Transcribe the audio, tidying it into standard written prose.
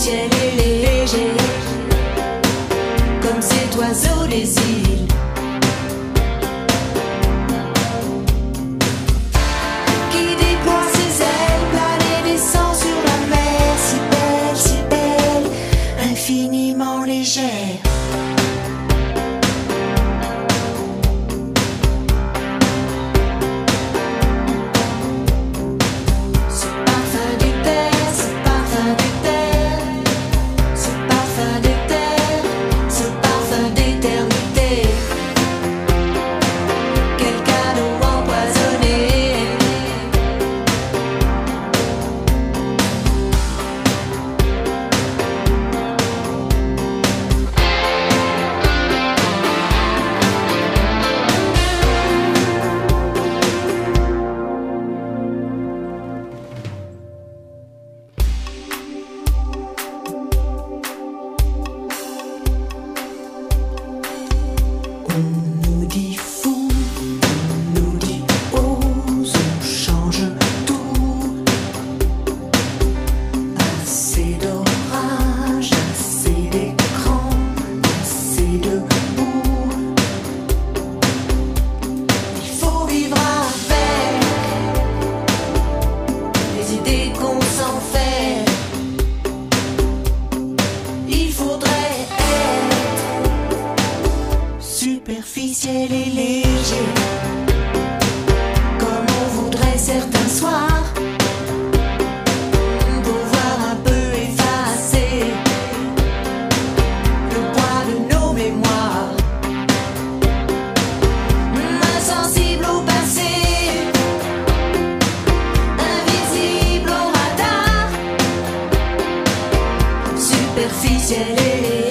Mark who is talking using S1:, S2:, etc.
S1: superficiel et léger, comme cet oiseau des îles. Qui déploie ses ailes, plane et descend sur la mer, si belle, infiniment légère. On nous dit fou, on nous dit ose, on change tout. Assez d'orage, assez d'écran, assez de boue. Il faut vivre avec les idées qu'on s'en fait. Il faudrait superficiel et léger, comme on voudrait certains soirs, pouvoir un peu effacer le poids de nos mémoires. Insensible au passé, invisible au radar, superficiel et léger.